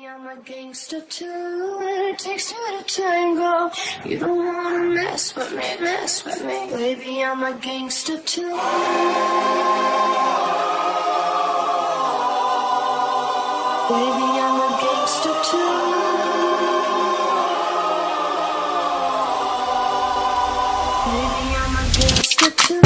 I'm a gangster too, and it takes two to tango. You don't wanna mess with me, mess with me. Baby, I'm a gangster too. Baby, I'm a gangster too. Baby, I'm a gangster too.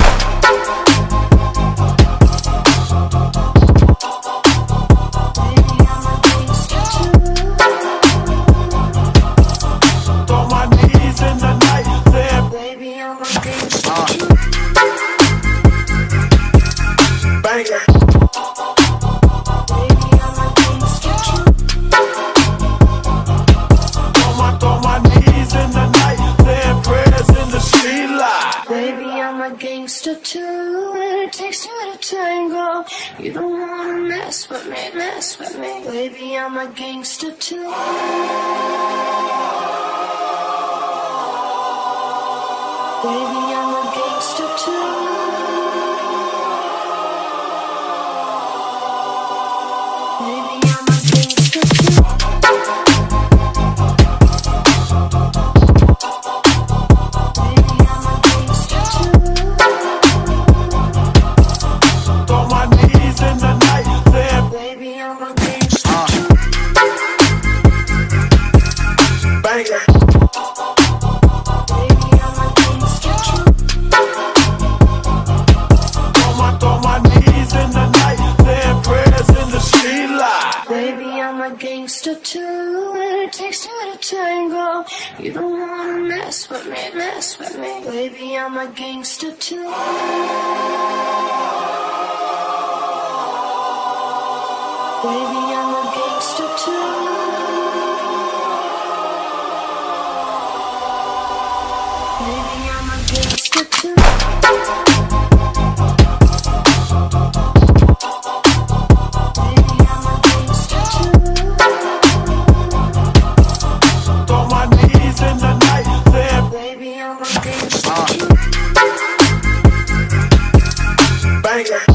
Gangster too, and it takes two to tango. You don't wanna mess with me, mess with me. Baby, I'm a gangster too. Baby, I'm a gangster too. Baby, I'm a gangster too. Gangster too, and it takes two to tango. You don't wanna mess with me, mess with me. Baby, I'm a gangster too. Baby, I'm a gangster too. Baby, I'm a gangster too. Bang it.